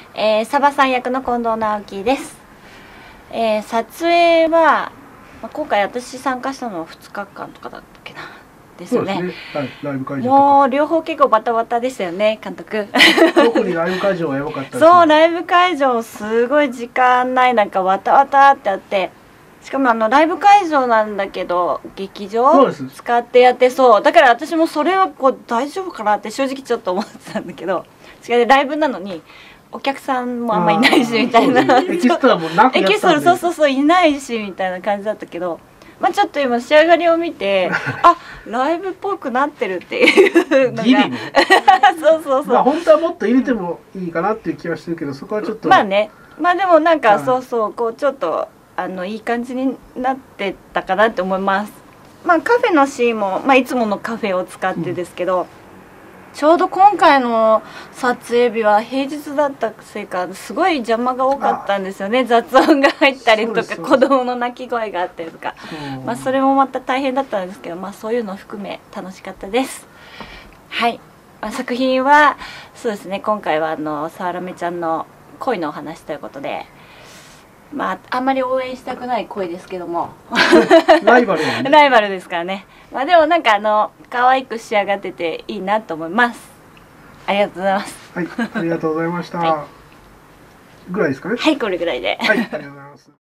サバさん役の近藤直樹です。撮影は、今回私参加したのは2日間とかだったっけな。ですよね。 そうですね。はい、ライブ会場とか。 もう両方結構バタバタでしたよね、監督。 特にライブ会場はやばかったですね。 そう、ライブ会場すごい時間ない中わたわたってあって、しかもライブ会場なんだけど劇場使ってやってそうだから私もそれはこう大丈夫かなって正直ちょっと思ってたんだけど、しかもライブなのにお客さんもあんまいないしみたいな、 エキストラもなくやったんで、 エキストラそういないしみたいな感じだったけど、ちょっと今仕上がりを見てあ、ライブっぽくなってるっていうのがギリねそう本当はもっと入れてもいいかなっていう気はしてるけど、そこはちょっとでもなんかこうちょっといい感じになってたかなって思います。カフェのシーンも、いつものカフェを使ってですけど、ちょうど今回の撮影日は平日だったせいかすごい邪魔が多かったんですよね。雑音が入ったりとか子供の泣き声があったりとか、それもまた大変だったんですけど、そういうのを含め楽しかったです。はい、作品はそうですね、今回はさわらめちゃんの恋のお話ということで、あんまり応援したくない恋ですけどもライバルはねライバルですからね。でもなんか可愛く仕上がってていいなと思います。ありがとうございます。 はい、ありがとうございました、 はぐらいですかね。 はい、これぐらいで。 はい、ありがとうございます。